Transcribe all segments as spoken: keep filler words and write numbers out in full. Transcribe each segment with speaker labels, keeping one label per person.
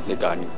Speaker 1: 你揀嘅。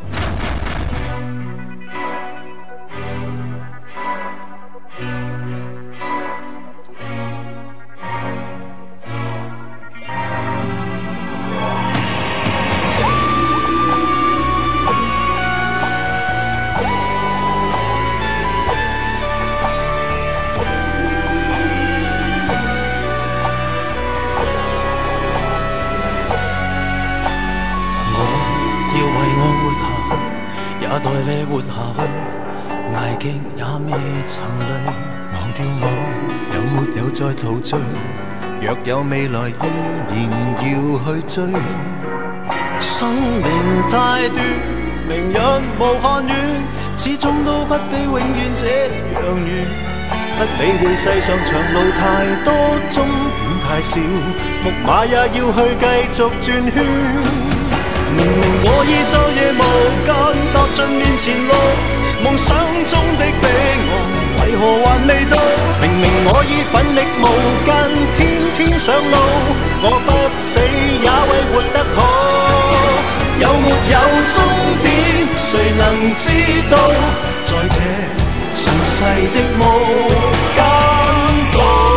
Speaker 2: 也待你活下去，捱極也未曾累。忘掉我，有沒有再陶醉？若有未來，依然要去追。生命太短，明日無限遠，始終都不比永遠這樣遠。不理會世上長路太多，終點太少，木馬也要去繼續轉圈。明明我已晝夜無間踏進面前路，夢想中的彼岸為何還未到？明明我已奮力無間，天天上路，我不死也為活得好。有沒有終點，誰能知道？在這塵世的無間道。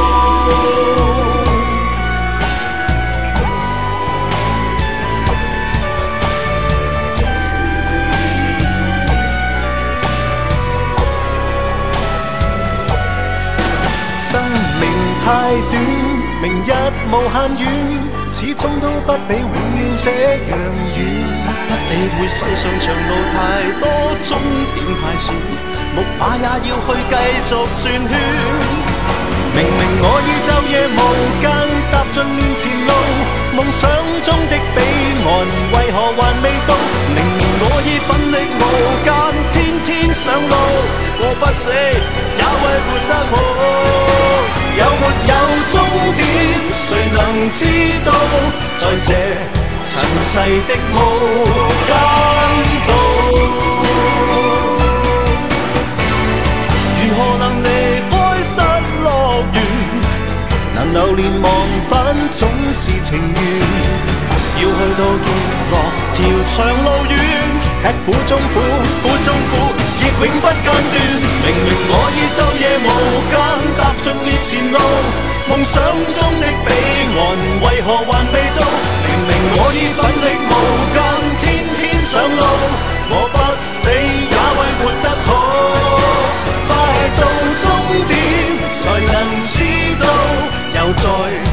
Speaker 2: 太短，明日無限遠，始終都不比永遠這樣遠。不理會世上長路太多，終點太少，木馬也要去繼續轉圈。明明我已晝夜無間踏進面前路，夢想中的彼岸為何還未到？明明我已奮力無間，天天上路，我不死也為活得好。有沒有終點，誰能知道？在這塵世的無間道，如何能離開失樂園？能流連忘返總是情緣。要去到極樂，條長路遠，吃苦中苦，苦中苦，亦永不間斷。明明我已晝夜無間踏進面前路，夢想中的彼岸為何還未到？明明我已奮力無間，天天上路，我不死也為活得好。快到終點，才能知道，又再